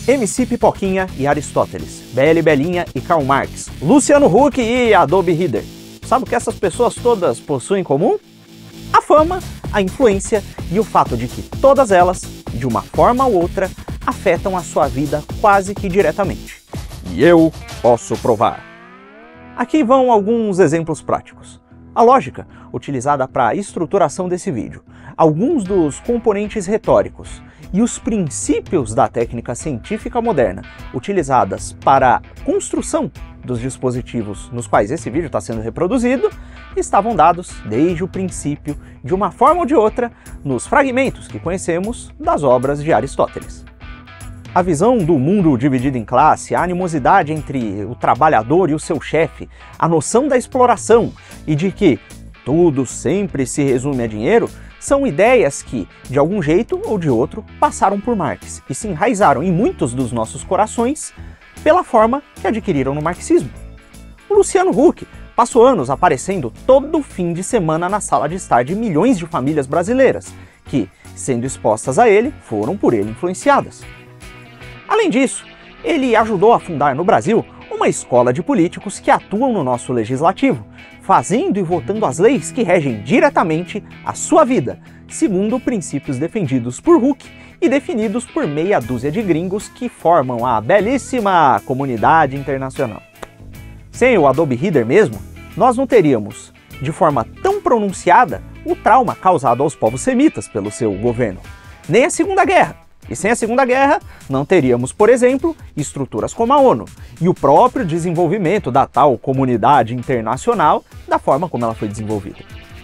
MC Pipoquinha e Aristóteles, BL Belinha e Karl Marx, Luciano Huck e Adobe Reader. Sabe o que essas pessoas todas possuem em comum? A fama, a influência e o fato de que todas elas, de uma forma ou outra, afetam a sua vida quase que diretamente. E eu posso provar. Aqui vão alguns exemplos práticos. A lógica utilizada para a estruturação desse vídeo, alguns dos componentes retóricos e os princípios da técnica científica moderna utilizadas para a construção dos dispositivos nos quais esse vídeo está sendo reproduzido estavam dados desde o princípio, de uma forma ou de outra, nos fragmentos que conhecemos das obras de Aristóteles. A visão do mundo dividido em classe, a animosidade entre o trabalhador e o seu chefe, a noção da exploração e de que tudo sempre se resume a dinheiro, são ideias que, de algum jeito ou de outro, passaram por Marx e se enraizaram em muitos dos nossos corações pela forma que adquiriram no marxismo. O Luciano Huck passou anos aparecendo todo fim de semana na sala de estar de milhões de famílias brasileiras, que, sendo expostas a ele, foram por ele influenciadas. Além disso, ele ajudou a fundar no Brasil uma escola de políticos que atuam no nosso legislativo, fazendo e votando as leis que regem diretamente a sua vida, segundo princípios defendidos por Huck e definidos por meia dúzia de gringos que formam a belíssima comunidade internacional. Sem o Adobe Reader mesmo, nós não teríamos, de forma tão pronunciada, o trauma causado aos povos semitas pelo seu governo, nem a Segunda Guerra. E sem a Segunda Guerra, não teríamos, por exemplo, estruturas como a ONU e o próprio desenvolvimento da tal comunidade internacional da forma como ela foi desenvolvida.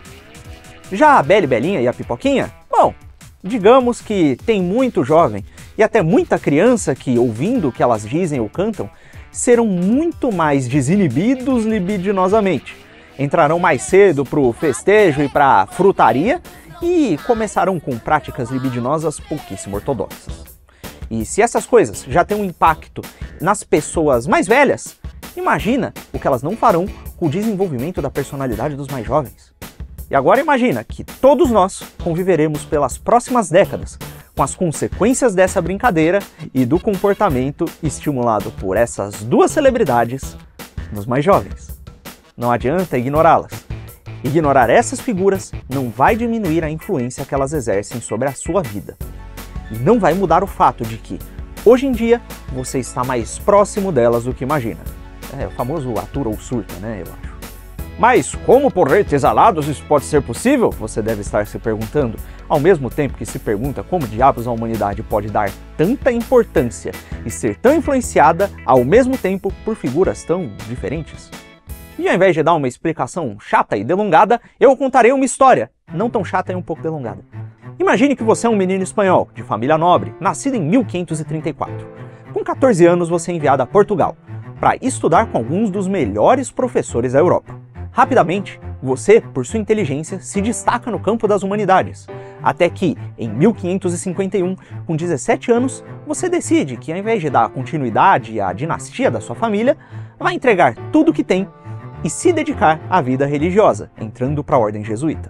Já a BL Belinha e a Pipoquinha? Bom, digamos que tem muito jovem e até muita criança que, ouvindo o que elas dizem ou cantam, serão muito mais desinibidos libidinosamente. Entrarão mais cedo para o festejo e para a frutaria e começarão com práticas libidinosas pouquíssimo ortodoxas. E se essas coisas já têm um impacto nas pessoas mais velhas, imagina o que elas não farão com o desenvolvimento da personalidade dos mais jovens. E agora imagina que todos nós conviveremos pelas próximas décadas com as consequências dessa brincadeira e do comportamento estimulado por essas duas celebridades nos mais jovens. Não adianta ignorá-las. Ignorar essas figuras não vai diminuir a influência que elas exercem sobre a sua vida. E não vai mudar o fato de que, hoje em dia, você está mais próximo delas do que imagina. É o famoso atura ou surta, né, eu acho. Mas como por redes exalados isso pode ser possível? Você deve estar se perguntando, ao mesmo tempo que se pergunta como diabos a humanidade pode dar tanta importância e ser tão influenciada ao mesmo tempo por figuras tão diferentes. E ao invés de dar uma explicação chata e delongada, eu contarei uma história, não tão chata e um pouco delongada. Imagine que você é um menino espanhol, de família nobre, nascido em 1534. Com 14 anos você é enviado a Portugal, para estudar com alguns dos melhores professores da Europa. Rapidamente, você, por sua inteligência, se destaca no campo das humanidades, até que, em 1551, com 17 anos, você decide que ao invés de dar continuidade à dinastia da sua família, vai entregar tudo o que tem e se dedicar à vida religiosa, entrando para a ordem jesuíta.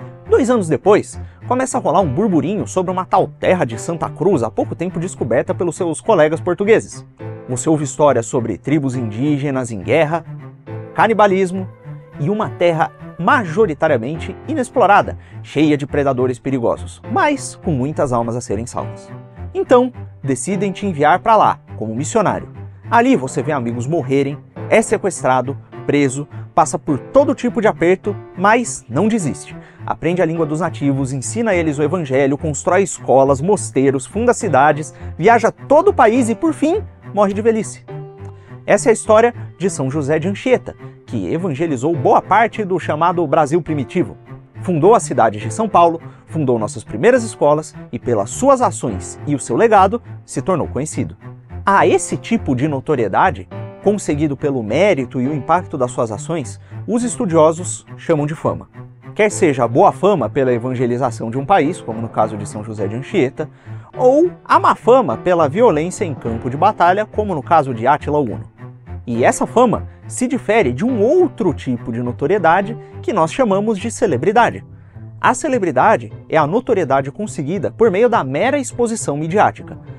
2 anos depois, começa a rolar um burburinho sobre uma tal terra de Santa Cruz há pouco tempo descoberta pelos seus colegas portugueses. Você ouve histórias sobre tribos indígenas em guerra, canibalismo e uma terra majoritariamente inexplorada, cheia de predadores perigosos, mas com muitas almas a serem salvas. Então, decidem te enviar para lá, como missionário. Ali você vê amigos morrerem, é sequestrado, preso, passa por todo tipo de aperto, mas não desiste. Aprende a língua dos nativos, ensina a eles o evangelho, constrói escolas, mosteiros, funda cidades, viaja todo o país e, por fim, morre de velhice. Essa é a história de São José de Anchieta, que evangelizou boa parte do chamado Brasil primitivo. Fundou a cidade de São Paulo, fundou nossas primeiras escolas e, pelas suas ações e o seu legado, se tornou conhecido. A esse tipo de notoriedade, conseguido pelo mérito e o impacto das suas ações, os estudiosos chamam de fama. Quer seja a boa fama pela evangelização de um país, como no caso de São José de Anchieta, ou a má fama pela violência em campo de batalha, como no caso de Átila o Huno. E essa fama se difere de um outro tipo de notoriedade que nós chamamos de celebridade. A celebridade é a notoriedade conseguida por meio da mera exposição midiática.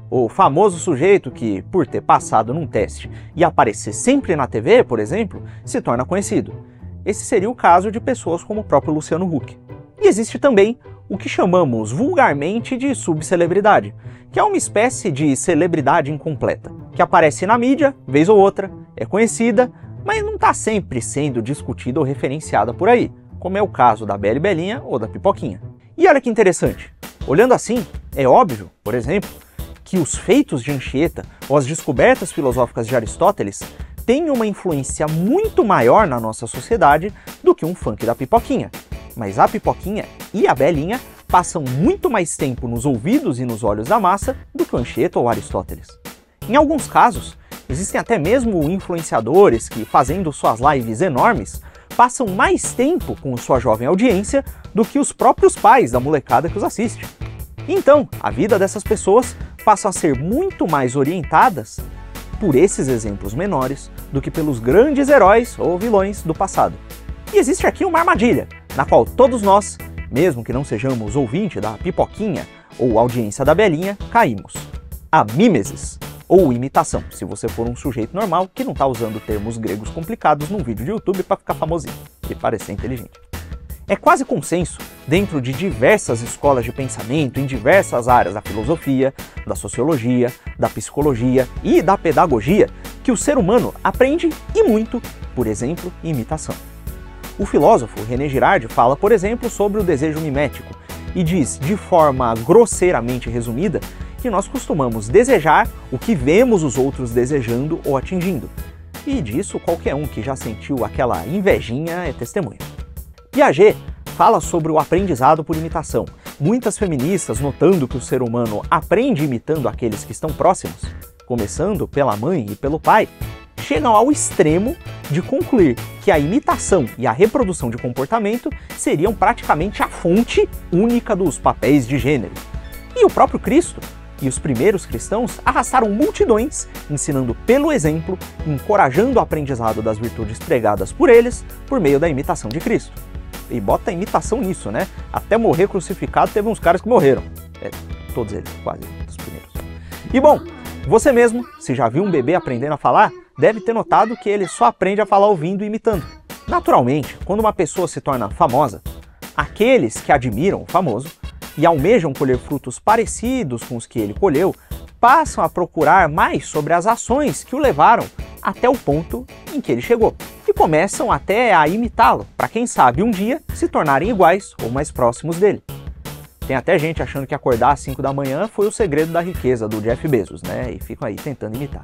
O famoso sujeito que, por ter passado num teste e aparecer sempre na TV, por exemplo, se torna conhecido. Esse seria o caso de pessoas como o próprio Luciano Huck. E existe também o que chamamos vulgarmente de subcelebridade, que é uma espécie de celebridade incompleta, que aparece na mídia, vez ou outra, é conhecida, mas não está sempre sendo discutida ou referenciada por aí, como é o caso da Bela e Belinha ou da Pipoquinha. E olha que interessante, olhando assim, é óbvio, por exemplo, que os feitos de Anchieta ou as descobertas filosóficas de Aristóteles têm uma influência muito maior na nossa sociedade do que um funk da Pipoquinha. Mas a Pipoquinha e a Belinha passam muito mais tempo nos ouvidos e nos olhos da massa do que o Anchieta ou Aristóteles. Em alguns casos, existem até mesmo influenciadores que, fazendo suas lives enormes, passam mais tempo com sua jovem audiência do que os próprios pais da molecada que os assiste. Então, a vida dessas pessoas passa a ser muito mais orientadas por esses exemplos menores do que pelos grandes heróis ou vilões do passado. E existe aqui uma armadilha, na qual todos nós, mesmo que não sejamos ouvinte da Pipoquinha ou audiência da Belinha, caímos. A mimesis, ou imitação, se você for um sujeito normal que não está usando termos gregos complicados num vídeo de YouTube para ficar famosinho e parecer inteligente. É quase consenso, dentro de diversas escolas de pensamento, em diversas áreas da filosofia, da sociologia, da psicologia e da pedagogia, que o ser humano aprende e muito, por exemplo, imitação. O filósofo René Girard fala, por exemplo, sobre o desejo mimético e diz, de forma grosseiramente resumida, que nós costumamos desejar o que vemos os outros desejando ou atingindo. E disso qualquer um que já sentiu aquela invejinha é testemunha. Piaget fala sobre o aprendizado por imitação. Muitas feministas, notando que o ser humano aprende imitando aqueles que estão próximos, começando pela mãe e pelo pai, chegam ao extremo de concluir que a imitação e a reprodução de comportamento seriam praticamente a fonte única dos papéis de gênero. E o próprio Cristo e os primeiros cristãos arrastaram multidões, ensinando pelo exemplo, encorajando o aprendizado das virtudes pregadas por eles por meio da imitação de Cristo. E bota a imitação nisso, né? Até morrer crucificado teve uns caras que morreram. Todos eles, quase, os primeiros. E bom, você mesmo, se já viu um bebê aprendendo a falar, deve ter notado que ele só aprende a falar ouvindo e imitando. Naturalmente, quando uma pessoa se torna famosa, aqueles que admiram o famoso e almejam colher frutos parecidos com os que ele colheu, passam a procurar mais sobre as ações que o levaram até o ponto em que ele chegou. E começam até a imitá-lo, para quem sabe um dia se tornarem iguais ou mais próximos dele. Tem até gente achando que acordar às 5 da manhã foi o segredo da riqueza do Jeff Bezos, né? E ficam aí tentando imitar.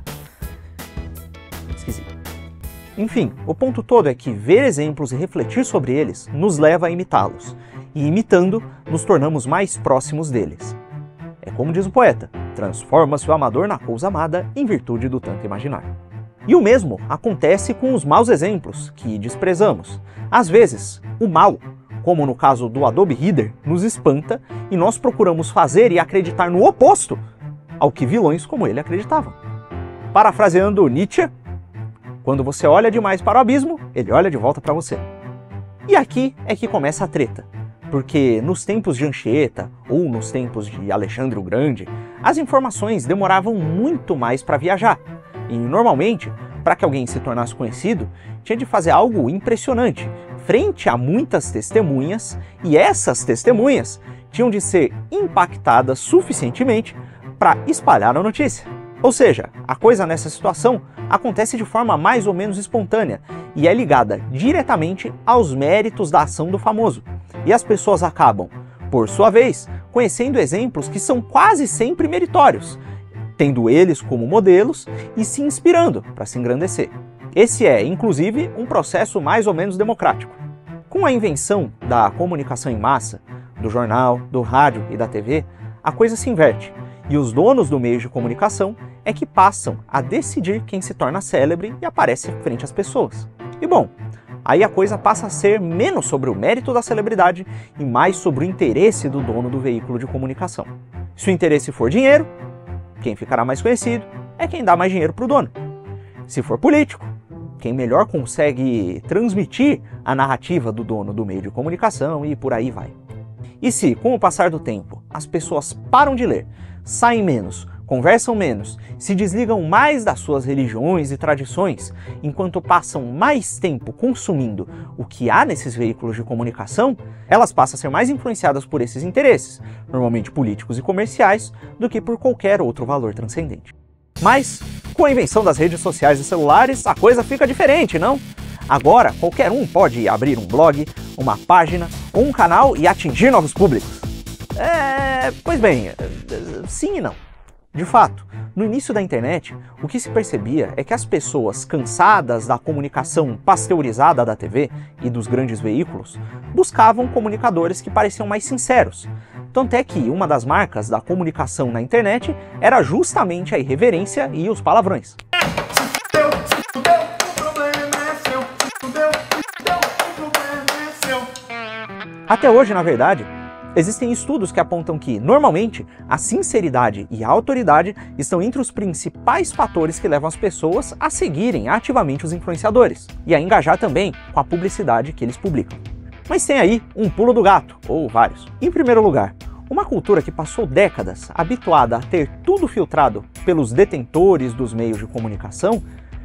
Esquisito. Enfim, o ponto todo é que ver exemplos e refletir sobre eles nos leva a imitá-los. E imitando, nos tornamos mais próximos deles. É como diz o poeta, transforma-se o amador na coisa amada em virtude do tanto imaginar. E o mesmo acontece com os maus exemplos, que desprezamos. Às vezes, o mal, como no caso do Adobe Reader, nos espanta e nós procuramos fazer e acreditar no oposto ao que vilões como ele acreditavam. Parafraseando Nietzsche, quando você olha demais para o abismo, ele olha de volta para você. E aqui é que começa a treta. Porque nos tempos de Anchieta ou nos tempos de Alexandre o Grande, as informações demoravam muito mais para viajar. E normalmente, para que alguém se tornasse conhecido, tinha de fazer algo impressionante, frente a muitas testemunhas, e essas testemunhas tinham de ser impactadas suficientemente para espalhar a notícia. Ou seja, a coisa nessa situação acontece de forma mais ou menos espontânea e é ligada diretamente aos méritos da ação do famoso. E as pessoas acabam, por sua vez, conhecendo exemplos que são quase sempre meritórios, tendo eles como modelos e se inspirando para se engrandecer. Esse é, inclusive, um processo mais ou menos democrático. Com a invenção da comunicação em massa, do jornal, do rádio e da TV, a coisa se inverte, e os donos do meio de comunicação é que passam a decidir quem se torna célebre e aparece frente às pessoas. E bom, aí a coisa passa a ser menos sobre o mérito da celebridade e mais sobre o interesse do dono do veículo de comunicação. Se o interesse for dinheiro, quem ficará mais conhecido é quem dá mais dinheiro para o dono. Se for político, quem melhor consegue transmitir a narrativa do dono do meio de comunicação e por aí vai. E se, com o passar do tempo, as pessoas param de ler, saem menos, conversam menos, se desligam mais das suas religiões e tradições, enquanto passam mais tempo consumindo o que há nesses veículos de comunicação, elas passam a ser mais influenciadas por esses interesses, normalmente políticos e comerciais, do que por qualquer outro valor transcendente. Mas, com a invenção das redes sociais e celulares, a coisa fica diferente, não? Agora, qualquer um pode abrir um blog, uma página ou um canal e atingir novos públicos. Pois bem, sim e não. De fato, no início da internet, o que se percebia é que as pessoas cansadas da comunicação pasteurizada da TV e dos grandes veículos buscavam comunicadores que pareciam mais sinceros. Tanto é que uma das marcas da comunicação na internet era justamente a irreverência e os palavrões. Até hoje, na verdade, existem estudos que apontam que, normalmente, a sinceridade e a autoridade estão entre os principais fatores que levam as pessoas a seguirem ativamente os influenciadores e a engajar também com a publicidade que eles publicam. Mas tem aí um pulo do gato, ou vários. Em primeiro lugar, uma cultura que passou décadas habituada a ter tudo filtrado pelos detentores dos meios de comunicação,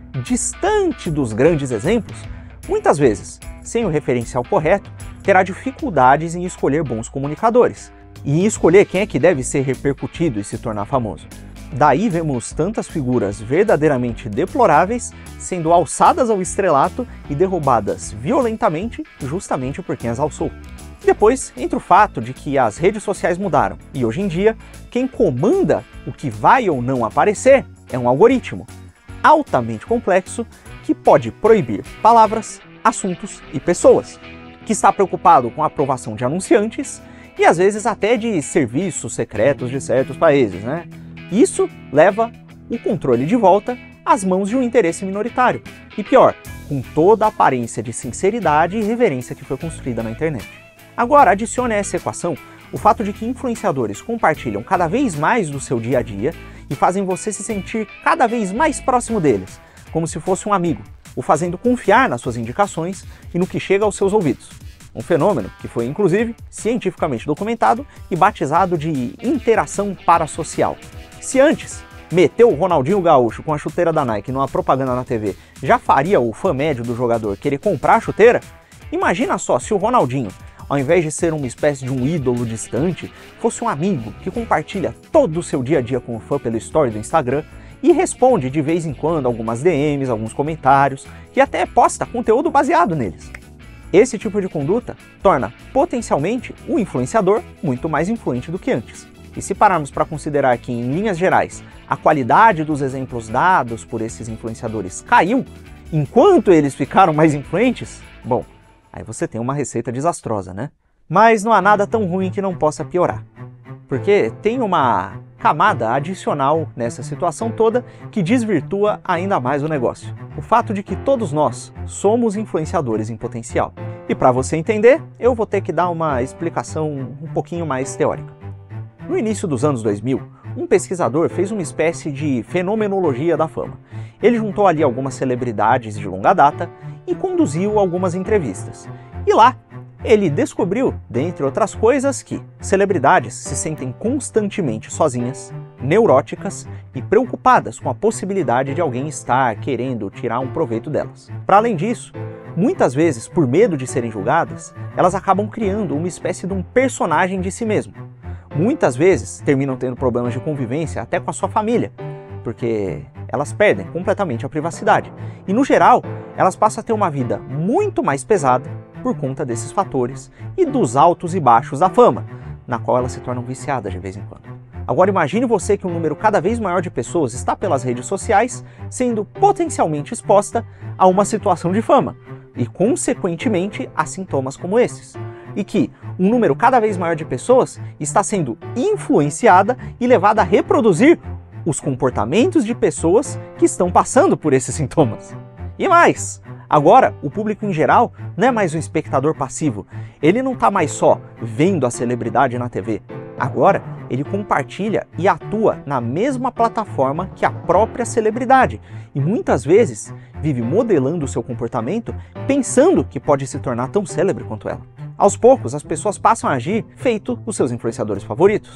distante dos grandes exemplos, muitas vezes, sem o referencial correto, terá dificuldades em escolher bons comunicadores e em escolher quem é que deve ser repercutido e se tornar famoso. Daí vemos tantas figuras verdadeiramente deploráveis sendo alçadas ao estrelato e derrubadas violentamente justamente por quem as alçou. Depois entra o fato de que as redes sociais mudaram e hoje em dia quem comanda o que vai ou não aparecer é um algoritmo altamente complexo que pode proibir palavras, assuntos e pessoas, que está preocupado com a aprovação de anunciantes e às vezes até de serviços secretos de certos países, né? Isso leva o controle de volta às mãos de um interesse minoritário. E pior, com toda a aparência de sinceridade e reverência que foi construída na internet. Agora, adicione a essa equação o fato de que influenciadores compartilham cada vez mais do seu dia a dia e fazem você se sentir cada vez mais próximo deles, como se fosse um amigo, o fazendo confiar nas suas indicações e no que chega aos seus ouvidos. Um fenômeno que foi, inclusive, cientificamente documentado e batizado de interação parasocial. Se antes, meter o Ronaldinho Gaúcho com a chuteira da Nike numa propaganda na TV já faria o fã médio do jogador querer comprar a chuteira, imagina só se o Ronaldinho, ao invés de ser uma espécie de um ídolo distante, fosse um amigo que compartilha todo o seu dia a dia com o fã pelo story do Instagram e responde de vez em quando algumas DMs, alguns comentários e até posta conteúdo baseado neles. Esse tipo de conduta torna potencialmente o influenciador muito mais influente do que antes. E se pararmos para considerar que, em linhas gerais, a qualidade dos exemplos dados por esses influenciadores caiu enquanto eles ficaram mais influentes, bom, aí você tem uma receita desastrosa, né? Mas não há nada tão ruim que não possa piorar. Porque tem uma camada adicional nessa situação toda que desvirtua ainda mais o negócio. O fato de que todos nós somos influenciadores em potencial. E para você entender, eu vou ter que dar uma explicação um pouquinho mais teórica. No início dos anos 2000, um pesquisador fez uma espécie de fenomenologia da fama. Ele juntou ali algumas celebridades de longa data e conduziu algumas entrevistas. E lá, ele descobriu, dentre outras coisas, que celebridades se sentem constantemente sozinhas, neuróticas e preocupadas com a possibilidade de alguém estar querendo tirar um proveito delas. Para além disso, muitas vezes, por medo de serem julgadas, elas acabam criando uma espécie de um personagem de si mesmo. Muitas vezes terminam tendo problemas de convivência até com a sua família, porque elas perdem completamente a privacidade. E no geral, elas passam a ter uma vida muito mais pesada por conta desses fatores e dos altos e baixos da fama, na qual elas se tornam viciadas de vez em quando. Agora imagine você que um número cada vez maior de pessoas está pelas redes sociais sendo potencialmente exposta a uma situação de fama e, consequentemente, a sintomas como esses. E que um número cada vez maior de pessoas está sendo influenciada e levada a reproduzir os comportamentos de pessoas que estão passando por esses sintomas. E mais, agora o público em geral não é mais um espectador passivo, ele não está mais só vendo a celebridade na TV. Agora ele compartilha e atua na mesma plataforma que a própria celebridade e muitas vezes vive modelando o seu comportamento pensando que pode se tornar tão célebre quanto ela. Aos poucos, as pessoas passam a agir feito os seus influenciadores favoritos.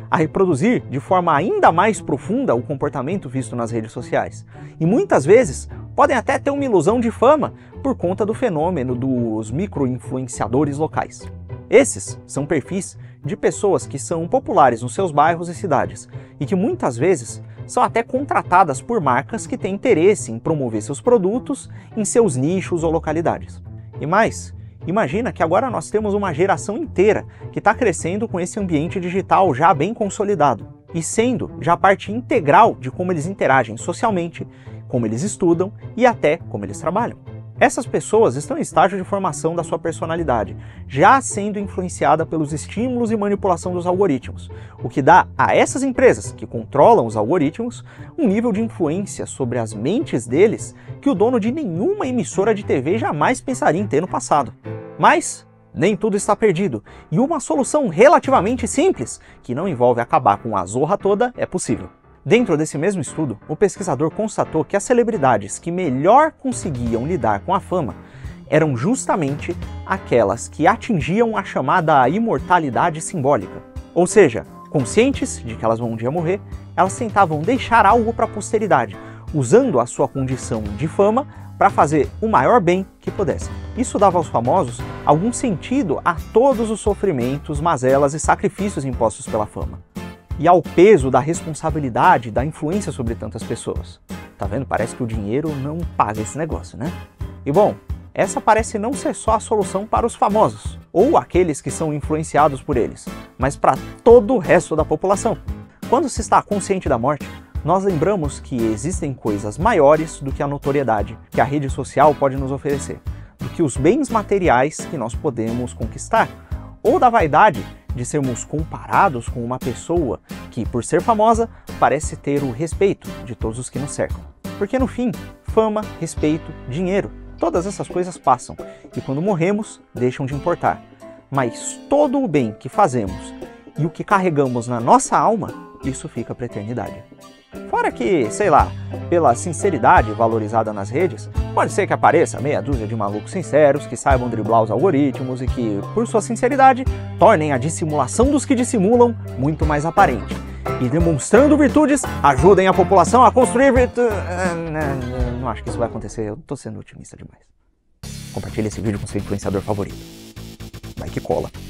a reproduzir de forma ainda mais profunda o comportamento visto nas redes sociais. E muitas vezes podem até ter uma ilusão de fama por conta do fenômeno dos micro-influenciadores locais. Esses são perfis de pessoas que são populares nos seus bairros e cidades e que muitas vezes são até contratadas por marcas que têm interesse em promover seus produtos em seus nichos ou localidades. E mais, imagina que agora nós temos uma geração inteira que está crescendo com esse ambiente digital já bem consolidado e sendo já parte integral de como eles interagem socialmente, como eles estudam e até como eles trabalham. Essas pessoas estão em estágio de formação da sua personalidade, já sendo influenciada pelos estímulos e manipulação dos algoritmos, o que dá a essas empresas que controlam os algoritmos um nível de influência sobre as mentes deles que o dono de nenhuma emissora de TV jamais pensaria em ter no passado. Mas nem tudo está perdido, e uma solução relativamente simples, que não envolve acabar com a zorra toda, é possível. Dentro desse mesmo estudo, o pesquisador constatou que as celebridades que melhor conseguiam lidar com a fama eram justamente aquelas que atingiam a chamada imortalidade simbólica. Ou seja, conscientes de que elas vão um dia morrer, elas tentavam deixar algo para a posteridade, usando a sua condição de fama para fazer o maior bem que pudessem. Isso dava aos famosos algum sentido a todos os sofrimentos, mazelas e sacrifícios impostos pela fama. E ao peso da responsabilidade, da influência sobre tantas pessoas. Tá vendo? Parece que o dinheiro não paga esse negócio, né? E bom, essa parece não ser só a solução para os famosos, ou aqueles que são influenciados por eles, mas para todo o resto da população. Quando se está consciente da morte, nós lembramos que existem coisas maiores do que a notoriedade que a rede social pode nos oferecer, do que os bens materiais que nós podemos conquistar, ou da vaidade de sermos comparados com uma pessoa que, por ser famosa, parece ter o respeito de todos os que nos cercam. Porque no fim, fama, respeito, dinheiro, todas essas coisas passam e quando morremos, deixam de importar. Mas todo o bem que fazemos e o que carregamos na nossa alma, isso fica para a eternidade. Fora que, sei lá, pela sinceridade valorizada nas redes, pode ser que apareça meia dúzia de malucos sinceros que saibam driblar os algoritmos e que, por sua sinceridade, tornem a dissimulação dos que dissimulam muito mais aparente. E demonstrando virtudes, ajudem a população a construir virtudes. Não acho que isso vai acontecer, eu tô sendo otimista demais. Compartilhe esse vídeo com seu influenciador favorito. Vai que cola.